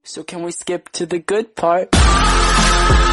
So can we skip to the good part?